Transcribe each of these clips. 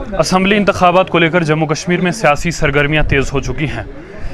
Assembly इंतखाबात को लेकर जम्मू कश्मीर में सियासी सरगर्मियां तेज़ हो चुकी हैं,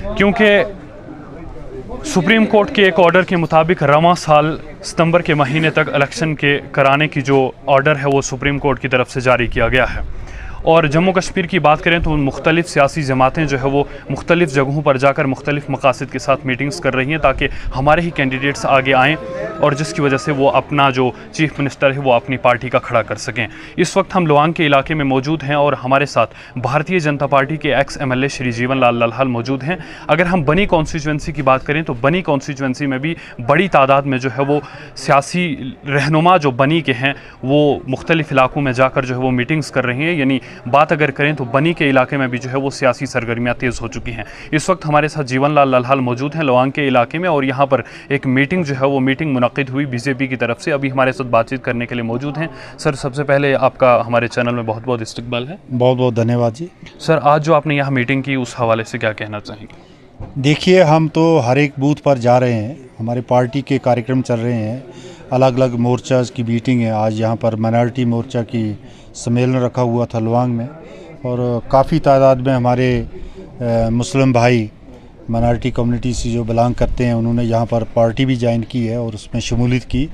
क्योंकि सुप्रीम कोर्ट के एक ऑर्डर के मुताबिक रवां साल सितंबर के महीने तक इलेक्शन के कराने की जो ऑर्डर है वो सुप्रीम कोर्ट की तरफ से जारी किया गया है। और जम्मू कश्मीर की बात करें तो मुख्तलिफ़ सियासी जमातें जो है वो मुख्तलिफ़ जगहों पर जाकर मुख्तलिफ़ मकासद के साथ मीटिंग्स कर रही हैं ताकि हमारे ही कैंडिडेट्स आगे आएँ और जिसकी वजह से वो अपना जो चीफ मिनिस्टर है वो अपनी पार्टी का खड़ा कर सकें। इस वक्त हम लोआंग के इलाके में मौजूद हैं और हमारे साथ भारतीय जनता पार्टी के एक्स MLA श्री जीवन लाल लल्हाल मौजूद हैं। अगर हम बनी कॉन्स्टिट्यूंसी की बात करें तो बनी कॉन्स्टिट्यूंसी में भी बड़ी तादाद में जो है वो सियासी रहनुमा जो बनी के हैं वो मुख्तलिफ़ इलाकों में जाकर जो है वो मीटिंग्स कर रही हैं। यानी बात अगर करें तो बनी के इलाके में भी जो है वो सियासी सरगर्मियां तेज़ हो चुकी हैं। इस वक्त हमारे साथ जीवन लाल लल्हाल मौजूद हैं लोआंग के इलाके में और यहाँ पर एक मीटिंग जो है वो मीटिंग मुनक़िद हुई बीजेपी की तरफ से। अभी हमारे साथ बातचीत करने के लिए मौजूद हैं। सर, सबसे पहले आपका हमारे चैनल में बहुत बहुत इस्तकबाल है। बहुत बहुत धन्यवाद जी। सर, आज जो आपने यहाँ मीटिंग की उस हवाले से क्या कहना चाहेंगे? देखिए, हम तो हर एक बूथ पर जा रहे हैं, हमारे पार्टी के कार्यक्रम चल रहे हैं, अलग अलग मोर्चाज की मीटिंग है। आज यहाँ पर माइनॉरिटी मोर्चा की सम्मेलन रखा हुआ था लोआंग में और काफ़ी तादाद में हमारे मुस्लिम भाई माइनॉरिटी कम्युनिटी से जो बिलोंग करते हैं उन्होंने यहाँ पर पार्टी भी ज्वाइन की है और उसमें शमूलियत की।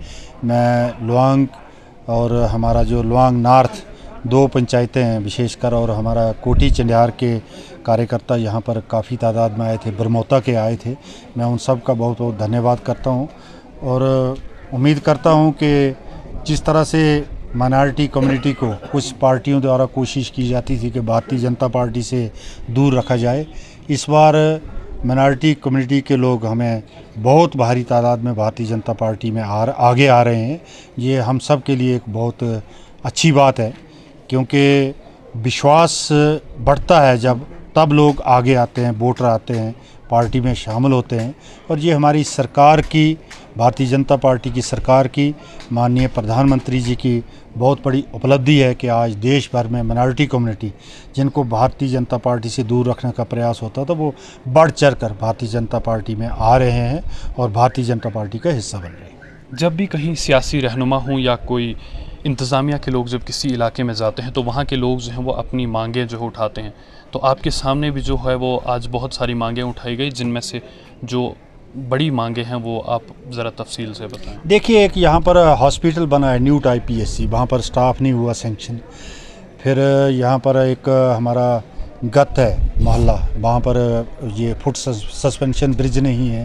मैं लोआंग और हमारा जो लोआंग नॉर्थ 2 पंचायतें हैं विशेषकर और हमारा कोटी चंडियार के कार्यकर्ता यहाँ पर काफ़ी तादाद में आए थे, बरमौता के आए थे। मैं उन सब का बहुत बहुत धन्यवाद करता हूँ और उम्मीद करता हूँ कि जिस तरह से माइनॉरिटी कम्युनिटी को कुछ पार्टियों द्वारा कोशिश की जाती थी कि भारतीय जनता पार्टी से दूर रखा जाए, इस बार माइनॉरिटी कम्युनिटी के लोग हमें बहुत भारी तादाद में भारतीय जनता पार्टी में आगे आ रहे हैं। ये हम सब के लिए एक बहुत अच्छी बात है, क्योंकि विश्वास बढ़ता है जब तब लोग आगे आते हैं, वोटर आते हैं, पार्टी में शामिल होते हैं। और ये हमारी सरकार की, भारतीय जनता पार्टी की सरकार की, माननीय प्रधानमंत्री जी की बहुत बड़ी उपलब्धि है कि आज देश भर में माइनॉरिटी कम्युनिटी जिनको भारतीय जनता पार्टी से दूर रखने का प्रयास होता था वो बढ़ चढ़ कर भारतीय जनता पार्टी में आ रहे हैं और भारतीय जनता पार्टी का हिस्सा बन रहे हैं। जब भी कहीं सियासी रहनुमा हों या कोई इंतज़ामिया के लोग जब किसी इलाके में जाते हैं तो वहाँ के लोग जो हैं वो अपनी मांगें जो है उठाते हैं, तो आपके सामने भी जो है वो आज बहुत सारी मांगें उठाई गई, जिनमें से जो बड़ी मांगे हैं वो आप ज़रा तफसील से बताएं। देखिए, एक यहाँ पर हॉस्पिटल बना है न्यू टाइप PSC, वहाँ पर स्टाफ नहीं हुआ सेंक्शन। फिर यहाँ पर एक हमारा गत है मोहल्ला, वहाँ पर ये फुट सस्पेंशन ब्रिज नहीं है।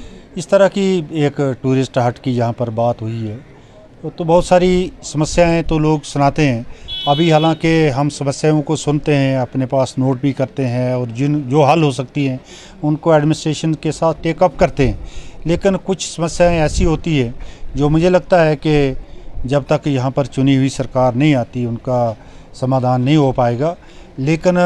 इस तरह की एक टूरिस्ट हट की यहाँ पर बात हुई है। तो बहुत सारी समस्याएं तो लोग सुनाते हैं। अभी हालांकि हम समस्याओं को सुनते हैं, अपने पास नोट भी करते हैं और जो हल हो सकती हैं उनको एडमिनिस्ट्रेशन के साथ टेकअप करते हैं। लेकिन कुछ समस्याएं ऐसी होती है जो मुझे लगता है कि जब तक यहाँ पर चुनी हुई सरकार नहीं आती उनका समाधान नहीं हो पाएगा। लेकिन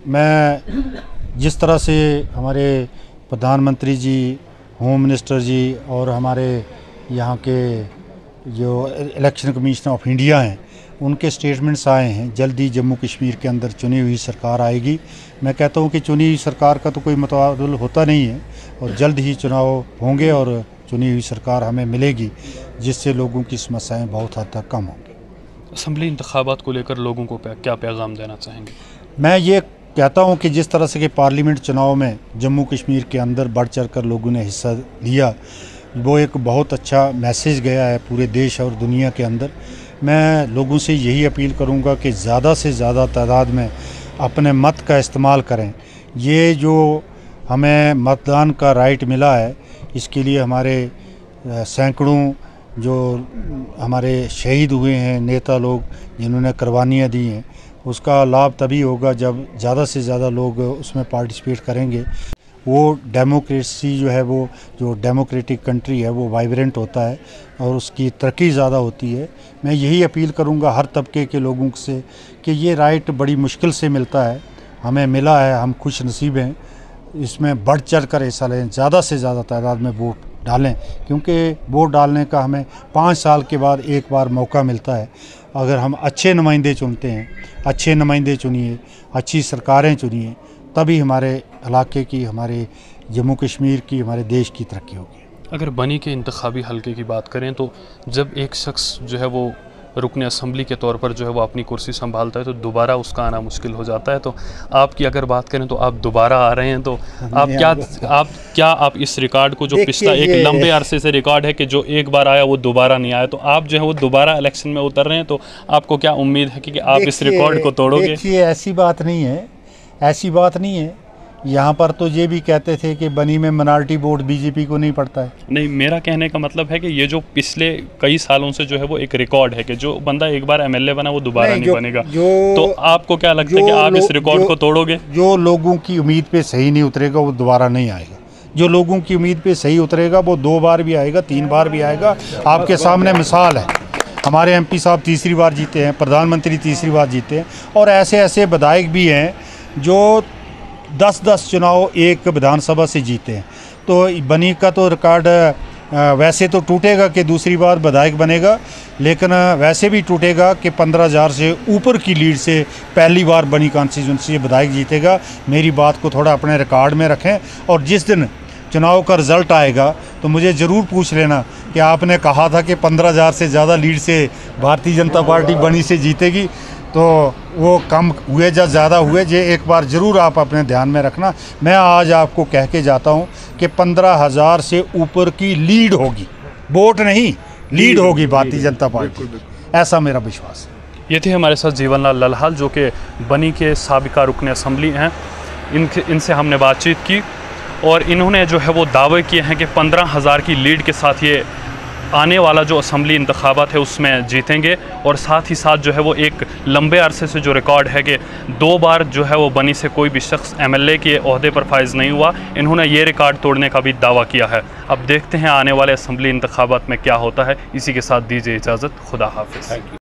मैं जिस तरह से हमारे प्रधानमंत्री जी, होम मिनिस्टर जी और हमारे यहाँ के जो इलेक्शन कमीशन ऑफ इंडिया हैं उनके स्टेटमेंट्स आए हैं, जल्दी जम्मू कश्मीर के अंदर चुनी हुई सरकार आएगी। मैं कहता हूं कि चुनी हुई सरकार का तो कोई मुताबिल होता नहीं है और जल्द ही चुनाव होंगे और चुनी हुई सरकार हमें मिलेगी, जिससे लोगों की समस्याएं बहुत हद तक कम होंगी। असम्बली इंतखाबात को लेकर लोगों को क्या पैगाम देना चाहेंगे? मैं ये कहता हूँ कि जिस तरह से कि पार्लियामेंट चुनाव में जम्मू कश्मीर के अंदर बढ़ चढ़ कर लोगों ने हिस्सा लिया, वो एक बहुत अच्छा मैसेज गया है पूरे देश और दुनिया के अंदर। मैं लोगों से यही अपील करूंगा कि ज़्यादा से ज़्यादा तादाद में अपने मत का इस्तेमाल करें। ये जो हमें मतदान का राइट मिला है, इसके लिए हमारे सैकड़ों जो हमारे शहीद हुए हैं नेता लोग जिन्होंने कुर्बानियाँ दी हैं, उसका लाभ तभी होगा जब ज़्यादा से ज़्यादा लोग उसमें पार्टिसिपेट करेंगे। वो डेमोक्रेसी जो है, वो जो डेमोक्रेटिक कंट्री है वो वाइब्रेंट होता है और उसकी तरक्की ज़्यादा होती है। मैं यही अपील करूँगा हर तबके के लोगों से कि ये राइट बड़ी मुश्किल से मिलता है, हमें मिला है, हम खुश नसीब हैं। इसमें बढ़ चढ़ कर हिस्सा लें, ज़्यादा से ज़्यादा तादाद में वोट डालें, क्योंकि वोट डालने का हमें 5 साल के बाद एक बार मौका मिलता है। अगर हम अच्छे नुमाइंदे चुनते हैं, अच्छे नुमाइंदे चुनिए, अच्छी सरकारें चुनिए, तभी हमारे इलाके की, हमारे जम्मू कश्मीर की, हमारे देश की तरक्की होगी। अगर बनी के इंतखाबी हलके की बात करें तो जब एक शख्स जो है वो रुकन असम्बली के तौर पर जो है वो अपनी कुर्सी संभालता है तो दोबारा उसका आना मुश्किल हो जाता है। तो आपकी अगर बात करें तो आप दोबारा आ रहे हैं, तो आप इस रिकॉर्ड को, जो पिछला एक लंबे अरसे से रिकॉर्ड है कि जो एक बार आया वो दोबारा नहीं आया, तो आप जो है वो दोबारा इलेक्शन में उतर रहे हैं, तो आपको क्या उम्मीद है कि आप इस रिकॉर्ड को तोड़ोगे? देखिए, ऐसी बात नहीं है। यहाँ पर तो ये भी कहते थे कि बनी में मिनॉरिटी वोट बीजेपी को नहीं पड़ता है। नहीं, मेरा कहने का मतलब है कि ये जो पिछले कई सालों से जो है वो एक रिकॉर्ड है कि जो बंदा एक बार एमएलए बना वो दोबारा नहीं बनेगा, तो आपको क्या लगता है कि आप इस रिकॉर्ड को तोड़ोगे? जो लोगों की उम्मीद पे सही नहीं उतरेगा वो दोबारा नहीं आएगा। जो लोगों की उम्मीद पे सही उतरेगा वो 2 बार भी आएगा, 3 बार भी आएगा। आपके सामने मिसाल है, हमारे एमपी साहब तीसरी बार जीते हैं, प्रधानमंत्री तीसरी बार जीते हैं, और ऐसे ऐसे विधायक भी हैं जो 10-10 चुनाव एक विधानसभा से जीते हैं। तो बनी का तो रिकॉर्ड वैसे तो टूटेगा कि दूसरी बार विधायक बनेगा, लेकिन वैसे भी टूटेगा कि 15,000 से ऊपर की लीड से पहली बार बनी कॉन्स्टिट्यूंसी विधायक जीतेगा। मेरी बात को थोड़ा अपने रिकॉर्ड में रखें, और जिस दिन चुनाव का रिज़ल्ट आएगा तो मुझे ज़रूर पूछ लेना कि आपने कहा था कि 15,000 से ज़्यादा लीड से भारतीय जनता पार्टी बनी से जीतेगी, तो वो कम हुए या ज़्यादा हुए, ये एक बार ज़रूर आप अपने ध्यान में रखना। मैं आज आपको कह के जाता हूँ कि 15,000 से ऊपर की लीड होगी, वोट नहीं, लीड होगी भारतीय जनता पार्टी, ऐसा मेरा विश्वास है। ये थे हमारे साथ जीवन लाल ललहाल, जो कि बनी के साबिका रुकन असम्बली हैं। इनसे हमने बातचीत की और इन्होंने जो है वो दावे किए हैं कि 15,000 की लीड के साथ ये आने वाला जो असम्बली इंतखाबात है उसमें जीतेंगे, और साथ ही साथ जो है वो एक लंबे अरसे से जो रिकॉर्ड है कि 2 बार जो है वो बनी से कोई भी शख्स एमएलए के ओहदे पर फाइज नहीं हुआ, इन्होंने ये रिकॉर्ड तोड़ने का भी दावा किया है। अब देखते हैं आने वाले असम्बली इंतखाबात में क्या होता है। इसी के साथ दीजिए इजाज़त, खुदा हाफिज़।